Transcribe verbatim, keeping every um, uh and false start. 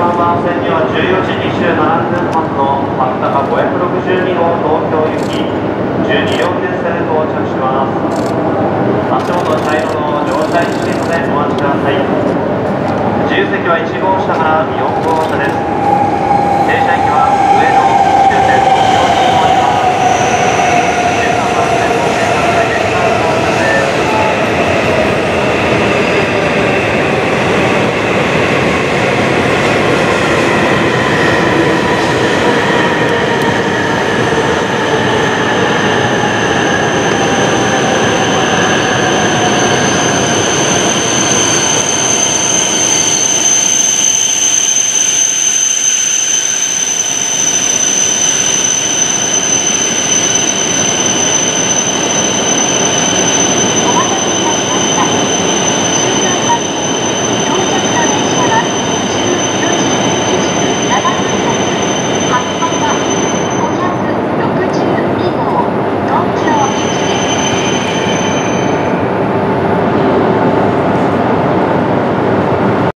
さんばん線にはじゅうよじにじゅうななふんはんの白鷹ごひゃくろくじゅうに号東京行きじゅうにりょうけんせん到着します。足元茶色の乗車位置シートでお待ちください。自由席はいち号車からよん号車です。